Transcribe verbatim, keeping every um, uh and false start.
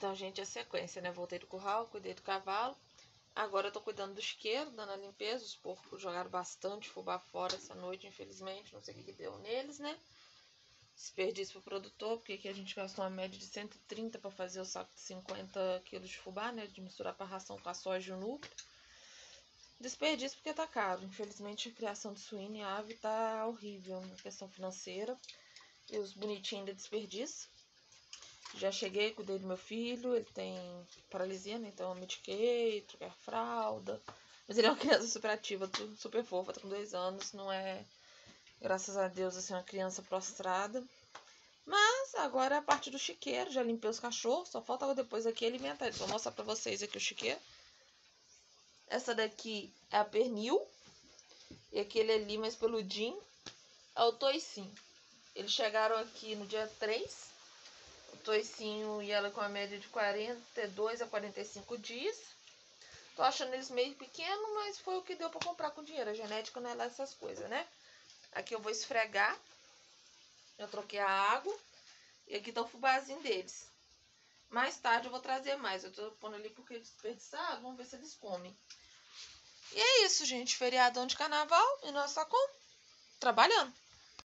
Então, gente, a sequência, né? Voltei do curral, cuidei do cavalo. Agora eu tô cuidando do chiqueiro, dando a limpeza. Os porcos jogaram bastante fubá fora essa noite, infelizmente. Não sei o que, que deu neles, né? Desperdício pro produtor, porque aqui a gente gastou uma média de cento e trinta para fazer o saco de cinquenta quilos de fubá, né? De misturar pra ração com a soja e o núcleo. Desperdício porque tá caro. Infelizmente a criação de suíno e ave tá horrível na questão financeira. E os bonitinhos ainda desperdício. Já cheguei, cuidei do meu filho, ele tem paralisia, né? Então eu mediquei, troquei a fralda. Mas ele é uma criança super ativa, tudo super fofa, tá com dois anos, não é, graças a Deus, assim, uma criança prostrada. Mas agora é a parte do chiqueiro, já limpei os cachorros, só falta depois aqui alimentar eles. Vou mostrar pra vocês aqui o chiqueiro. Essa daqui é a pernil, e aquele ali mais peludinho é o toicinho. Eles chegaram aqui no dia três. O toicinho e ela com a média de quarenta e dois a quarenta e cinco dias. Tô achando eles meio pequenos, mas foi o que deu pra comprar com dinheiro. A genética não é lá essas coisas, né? Aqui eu vou esfregar. Eu troquei a água. E aqui tá o fubazinho deles. Mais tarde eu vou trazer mais. Eu tô pondo ali porque desperdiçar. Vamos ver se eles comem. E é isso, gente. Feriadão de carnaval. E nós tá como? Trabalhando.